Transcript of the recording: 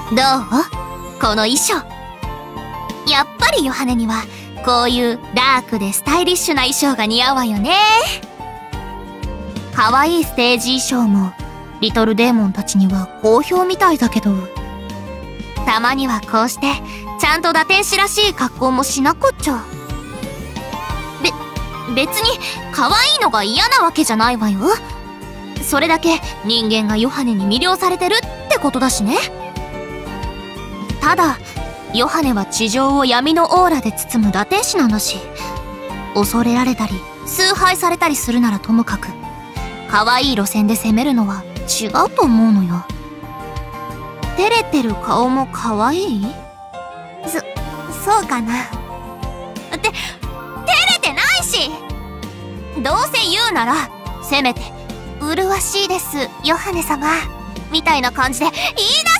どうこの衣装。やっぱりヨハネにはこういうダークでスタイリッシュな衣装が似合うわよね。可愛いステージ衣装もリトルデーモンたちには好評みたいだけど、たまにはこうしてちゃんと打天使らしい格好もしなくっちゃ。別に可愛いのが嫌なわけじゃないわよ。それだけ人間がヨハネに魅了されてるってことだしね。ただヨハネは地上を闇のオーラで包む打天使なんだし、恐れられたり崇拝されたりするならともかく、可愛い路線で攻めるのは違うと思うのよ。照れてる顔も可愛い？そうかな。照れてないし。どうせ言うならせめて「麗しいですヨハネ様」みたいな感じで言いな